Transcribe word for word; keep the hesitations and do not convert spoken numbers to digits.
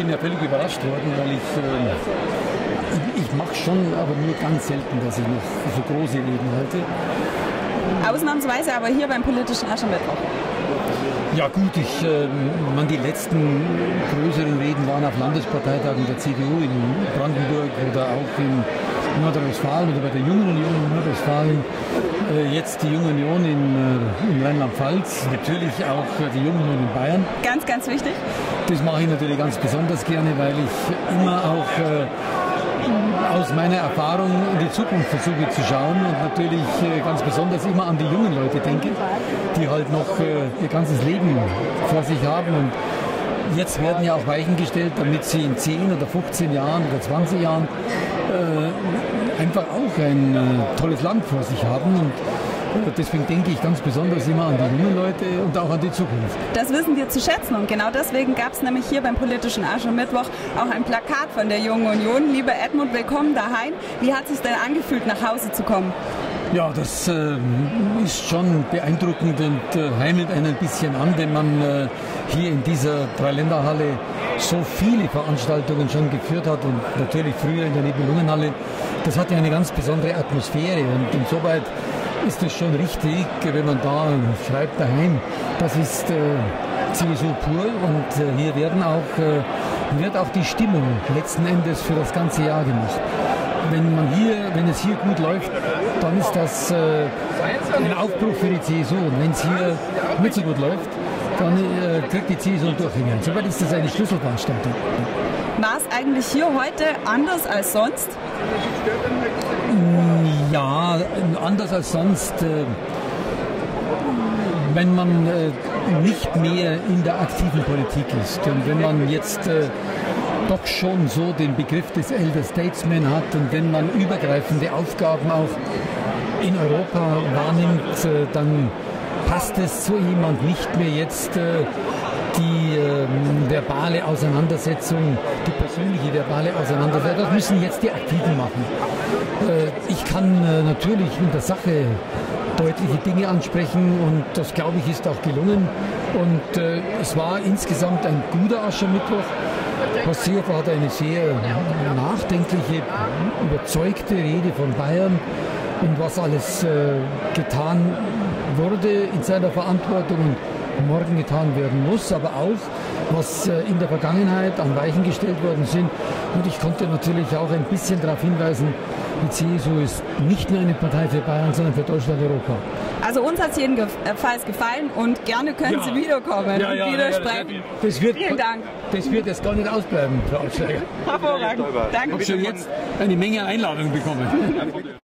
bin ja völlig überrascht worden, weil ich, äh, ich mache schon, aber nur ganz selten, dass ich noch so große Reden halte. Ausnahmsweise aber hier beim politischen Aschermittwoch. Ja gut, ich, äh, man, die letzten größeren Reden waren auf Landesparteitagen der C D U in Brandenburg oder auch in Nordrhein-Westfalen oder bei der Jungen Union in Nordrhein-Westfalen. Äh, jetzt die Junge Union in, äh, in Rheinland-Pfalz, natürlich auch äh, die Junge Union in Bayern. Ganz, ganz wichtig. Das mache ich natürlich ganz besonders gerne, weil ich immer auch äh, aus meiner Erfahrung in die Zukunft versuche zu schauen und natürlich äh, ganz besonders immer an die jungen Leute denke, die halt noch äh, ihr ganzes Leben vor sich haben. Und jetzt werden ja auch Weichen gestellt, damit sie in zehn oder fünfzehn Jahren oder zwanzig Jahren äh, einfach auch ein äh, tolles Land vor sich haben. Und deswegen denke ich ganz besonders immer an die jungen Leute und auch an die Zukunft. Das wissen wir zu schätzen und genau deswegen gab es nämlich hier beim politischen Aschermittwoch auch ein Plakat von der Jungen Union. Lieber Edmund, willkommen daheim. Wie hat es sich denn angefühlt, nach Hause zu kommen? Ja, das äh, ist schon beeindruckend und äh, heimelt einen ein bisschen an, wenn man äh, hier in dieser Dreiländerhalle so viele Veranstaltungen schon geführt hat und natürlich früher in der Nibelungenhalle. Das hat ja eine ganz besondere Atmosphäre und insoweit ist es schon richtig, wenn man da schreibt daheim, das ist äh, C S U pur und äh, hier werden auch, äh, wird auch die Stimmung letzten Endes für das ganze Jahr gemacht. Wenn man hier, wenn es hier gut läuft, dann ist das äh, ein Aufbruch für die C S U. Und wenn es hier nicht so gut läuft, dann äh, kriegt die C S U Durchhängen. Soweit ist das eine Schlüsselveranstaltung. War es eigentlich hier heute anders als sonst? Ja, anders als sonst. Äh, wenn man äh, nicht mehr in der aktiven Politik ist und wenn man jetzt äh, doch schon so den Begriff des Elder Statesman hat und wenn man übergreifende Aufgaben auch in Europa wahrnimmt, äh, dann passt es so jemand nicht mehr jetzt äh, die äh, verbale Auseinandersetzung, die persönliche verbale Auseinandersetzung. Das müssen jetzt die Aktiven machen. Äh, ich kann äh, natürlich in der Sache deutliche Dinge ansprechen und das, glaube ich, ist auch gelungen. Und äh, es war insgesamt ein guter Aschermittwoch. Horst Seehofer hat eine sehr nachdenkliche, überzeugte Rede von Bayern und was alles äh, getan wurde in seiner Verantwortung und morgen getan werden muss, aber auch, was äh, in der Vergangenheit an Weichen gestellt worden sind. Und ich konnte natürlich auch ein bisschen darauf hinweisen, die C S U ist nicht nur eine Partei für Bayern, sondern für Deutschland und Europa. Also uns hat es jedenfalls gefallen und gerne können ja. Sie wiederkommen ja, ja, und widersprechen. Ja, das wird, Vielen Dank. Das wird jetzt gar nicht ausbleiben, Frau Altsteiger. Hervorragend. Danke. Ich habe schon jetzt eine Menge Einladungen bekommen.